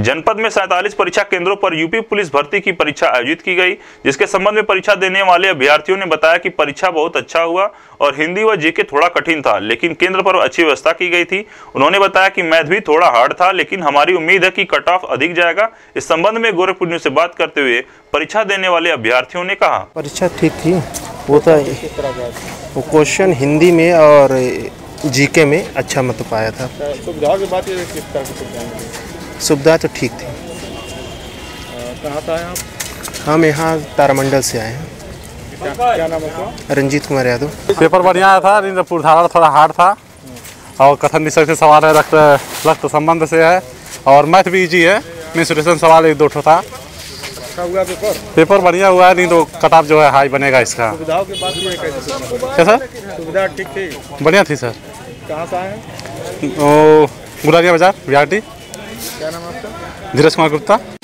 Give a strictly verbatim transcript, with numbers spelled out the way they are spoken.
जनपद में सैंतालीस परीक्षा केंद्रों पर यूपी पुलिस भर्ती की परीक्षा आयोजित की गई, जिसके संबंध में परीक्षा देने वाले अभ्यर्थियों ने बताया कि परीक्षा बहुत अच्छा हुआ और हिंदी व जीके थोड़ा कठिन था, लेकिन केंद्र पर अच्छी व्यवस्था की गई थी। उन्होंने बताया कि मैथ भी थोड़ा हार्ड था, लेकिन हमारी उम्मीद है कि कट ऑफ अधिक जाएगा। इस संबंध में गोरखपुर न्यूज से बात करते हुए परीक्षा देने वाले अभ्यर्थियों ने कहा, परीक्षा ठीक थी। वो तो वो क्वेश्चन हिंदी में और जीके में अच्छा मत पाया था। सुविधाओं की बात ये किस तरह की सुविधाएं मिली? सुविधा तो ठीक थी। कहाँ से आए आप? हम यहाँ तारामंडल से आए हैं। क्या, क्या नाम है आपका? रंजीत कुमार यादव। पेपर बढ़िया आया था, लेकिन पूर्धारा थोड़ा हार्ड था और कथन विषय से सवाल है, रक्त रक्त संबंध से है और मैथ भी इजी है। मेंसुरेशन सवाल एक दो ठो था। अच्छा हुआ पेपर? पेपर बढ़िया हुआ है, नहीं तो कट ऑफ जो है हाई बनेगा इसका। सुविधाओं की बात ये कैसे? क्या सर? सुविधा ठीक थी? बढ़िया थी सर। कहाँ से आए हैं? ओ गुलारिया बाजार बिहार टी। क्या नाम है आपका? धीरज कुमार गुप्ता।